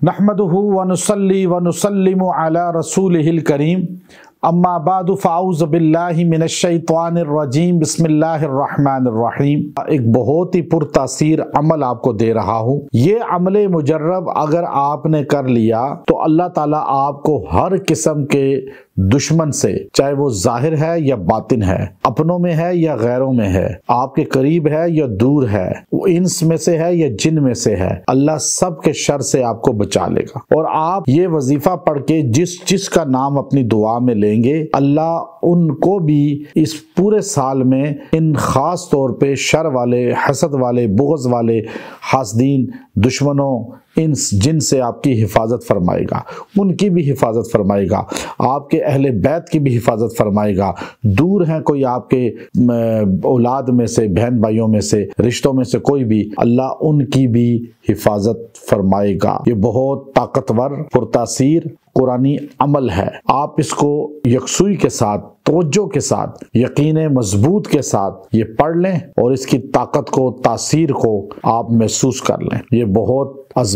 نحمدہ ونصلی ونسلم علی رسولہ الکریم اما بعد فاعوذ باللہ من الشیطان الرجیم بسم اللہ الرحمن الرحیم۔ ایک بہت ہی پرتاثیر عمل آپ کو دے رہا ہوں۔ یہ عمل مجرب اگر آپ نے کر لیا تو اللہ تعالیٰ آپ کو ہر قسم کے دشمن سے، چاہے وہ ظاہر ہے یا باطن ہے، اپنوں میں ہے یا غیروں میں ہے، آپ کے قریب ہے یا دور ہے، وہ انس میں سے ہے یا جن میں سے ہے، اللہ سب کے شر سے آپ کو بچا لے گا۔ اور آپ یہ وظیفہ پڑھ کے جس کا نام اپنی دعا میں لیں گے، اللہ ان کو بھی اس پورے سال میں ان خاص طور پہ شر والے، حسد والے، بغض والے، حاسدین، دشمنوں، انس جن سے آپ کی حفاظت فرمائے گا، ان کی بھی حفاظت فرمائے گا، آپ کے اہل بیت کی بھی حفاظت فرمائے گا۔ دور ہیں کوئی آپ کے اولاد میں سے، بہن بھائیوں میں سے، رشتوں میں سے کوئی بھی، اللہ ان کی بھی حفاظت فرمائے گا۔ یہ بہت طاقتور، پرتاثیر قرآنی عمل ہے۔ آپ اس کو یکسوئی کے ساتھ، توجہ کے ساتھ، یقین مضبوط کے ساتھ یہ پڑھ لیں اور اس کی طاقت کو، تاثیر کو آپ محسوس کر لیں۔ یہ بہت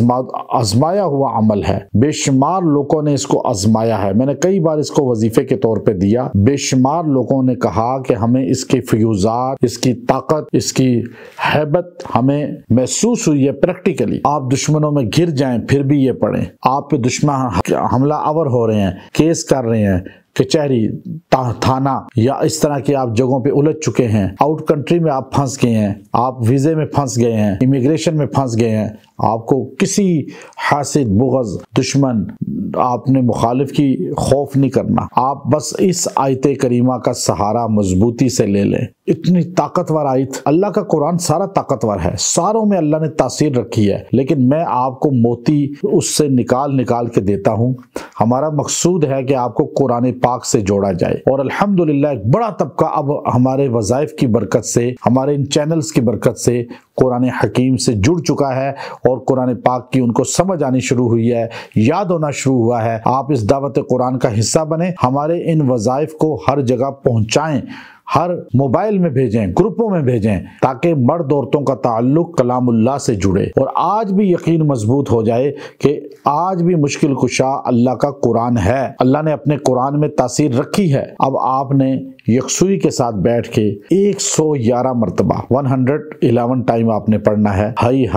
آزمایا ہوا عمل ہے، بے شمار لوگوں نے اس کو آزمایا ہے۔ میں نے کئی بار اس کو وظیفے کے طور پہ دیا، بے شمار لوگوں نے کہا کہ ہمیں اس کے فیوزات، اس کی طاقت، اس کی ہیبت ہمیں محسوس ہوئی ہے پریکٹیکلی۔ آپ دشمنوں میں گر جائیں پھر بھی یہ پڑھیں۔ آپ پہ دشمن حملہ آور ہو رہے ہیں، کیس کر رہے ہیں، کچہری، تھانہ یا اس طرح کی آپ جگہوں پہ الجھ چکے ہیں، آؤٹ کنٹری میں آپ پھنس گئے ہیں، آپ ویزے میں پھنس گئے ہیں، امیگریشن میں پھنس گئے ہیں، آپ کو کسی حاسد، بغض، دشمن، آپ نے مخالف کی خوف نہیں کرنا۔ آپ بس اس آیت کریمہ کا سہارا مضبوطی سے لے لیں۔ اتنی طاقتور آیت، اللہ کا قرآن سارا طاقتور ہے، ساروں میں اللہ نے تاثیر رکھی ہے، لیکن میں آپ کو موتی اس سے نکال کے دیتا ہوں۔ ہمارا مقصود ہے کہ آپ کو قرآن پاک سے جوڑا جائے، اور الحمدللہ ایک بڑا طبقہ اب ہمارے وظائف کی برکت سے، ہمارے ان چینلز کی برکت سے قرآن حکیم سے جڑ چکا ہے، اور قرآن پاک کی ان کو سمجھ آنی شروع ہوئی ہے، یاد ہونا شروع ہوا ہے۔ آپ اس دعوت قرآن کا حصہ بنیں، ہمارے ان وظائف کو ہر جگہ پہنچائیں، ہر موبائل میں بھیجیں، گروپوں میں بھیجیں، تاکہ مرد عورتوں کا تعلق کلام اللہ سے جڑے، اور آج بھی یقین مضبوط ہو جائے کہ آج بھی مشکل کشا اللہ کا قرآن ہے۔ اللہ نے اپنے قرآن میں تاثیر رکھی ہے۔ اب آپ نے یکسوئی کے ساتھ بیٹھ کے 111 مرتبہ 111 ٹائم آپ نے پڑھنا ہے،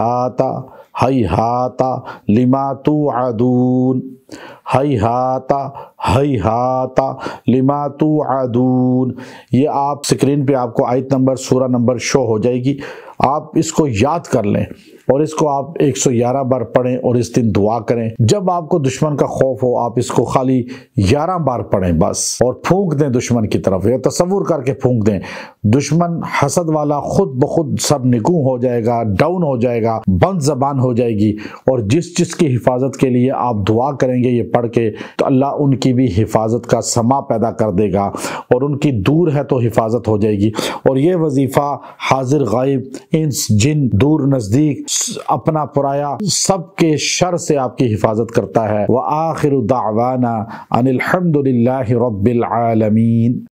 ہیہاتا لما توعدون، ہیہاتا لما توعدون۔ یہ آپ سکرین پہ آپ کو آیت نمبر، سورہ نمبر شو ہو جائے گی، آپ اس کو یاد کر لیں اور اس کو آپ 111 بار پڑھیں اور اس دن دعا کریں۔ جب آپ کو دشمن کا خوف ہو، آپ اس کو خالی 11 بار پڑھیں بس، اور پھونک دیں دشمن کی طرف، یا تصور کر کے پھونک دیں۔ دشمن حسد والا خود بخود سر نگوں ہو جائے گا، ڈاؤن ہو جائے گا، بند زبان ہو جائے گی، اور جس کی حفاظت کے لیے آپ دعا کریں گے یہ پڑھ کے، تو اللہ ان کی بھی حفاظت کا سما پیدا کر دے گا، اور ان کی دور ہے تو حفاظت ہو جائے گی۔ اور یہ وظیفہ حاضر غائب، انس جن، دور نزدیک، اپنا پرایا، سب کے شر سے آپ کی حفاظت کرتا ہے۔ وآخر دعوانا ان الحمد للہ رب العالمین۔